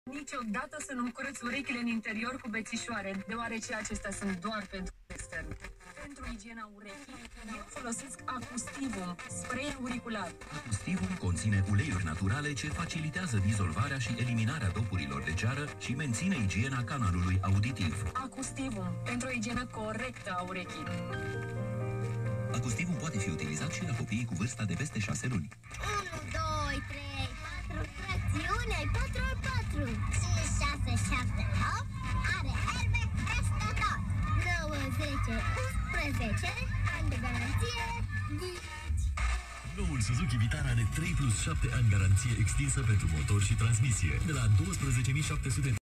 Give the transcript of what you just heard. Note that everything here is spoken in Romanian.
Niciodată să nu curăți urechile în interior cu bețișoare, deoarece acestea sunt doar pentru extern. Pentru igiena urechii, eu folosesc Acustivum, spray auricular. Acustivum conține uleiuri naturale ce facilitează dizolvarea și eliminarea dopurilor de ceară și menține igiena canalului auditiv. Acustivum, pentru o igienă corectă a urechii. Acustivum poate fi utilizat și la copiii cu vârsta de peste 6 luni. 1, 2, 3, 4, fracțiune, 4 ori 4. 5, 6, 7, 8, are airbag peste tot. 9, 10, 11, ani de garanție, ghici. Noul Suzuki Vitara are 3+7 ani garanție extinsă pentru motor și transmisie, de la 12.700